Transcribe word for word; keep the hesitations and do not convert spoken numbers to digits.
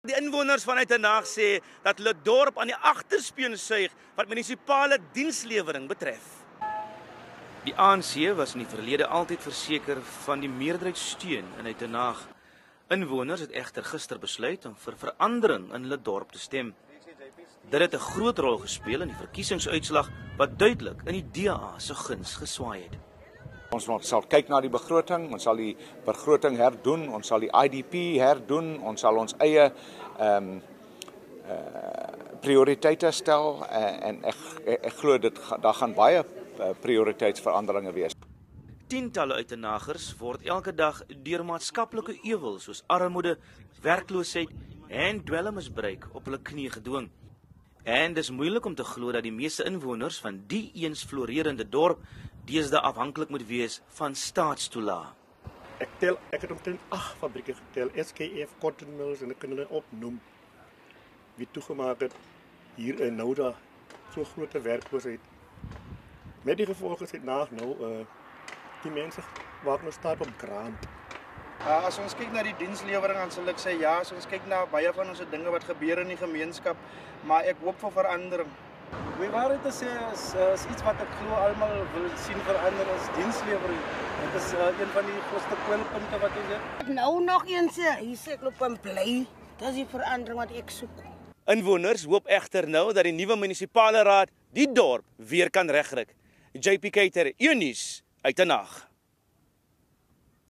Die inwoners van Uitenhage sê dat hulle dorp aan die agterspeen suig wat munisipale dienslewering betref. Die A N C was in die verlede altyd verseker van die meerderheidssteun in Uitenhage. Inwoners het egter gister besluit om vir verandering in hulle dorp te stem. Dit het 'n groot rol gespeel in die verkiesingsuitslae wat duidelik in die D A se guns geswaai het. Ons sal kyk na die begroting, ons sal die begroting herdoen, ons sal die I D P herdoen, ons sal ons eie um, uh, prioriteite stel uh, en ek, ek, ek glo dit daar gaan baie uh, prioriteitsveranderinge wees. Tientalle Uitenhagers word elke dag deur maatskaplike ewels soos armoede, werkloosheid en dwelmmisbruik op hulle knie gedwing. En dis moeilik om te glo dat die meeste inwoners van die eens florerende dorp deesdae afhanklik moet wees van staatstoelae. Ek tel, ek het omtrent agt fabrieke getel, S K F, cotton mills en ek kan hulle opnoem wie toegemaak het hier in nou daar so groot werkloosheid. Met die gevolge is dit na nou uh, die mense waar nog staat op grond. Uh, as ons kyk na die dienslewering, dan sal ek sê ja, as ons kyk na baie van ons dinge wat gebeur in die gemeenskap, maar ek hoop vir verandering. Die waarheid te sê is, is iets wat ek glo almal wil sien verander is dienslewering. Dit is uh, een van die grootste kwelpunte wat ons het. Nou nog eens, hier sê ek loop en bly. Dit is die verandering wat ek soek. Inwoners hoop egter nou dat die nuwe munisipale raad die dorp weer kan regryk. J P Keiter, Uitenhage.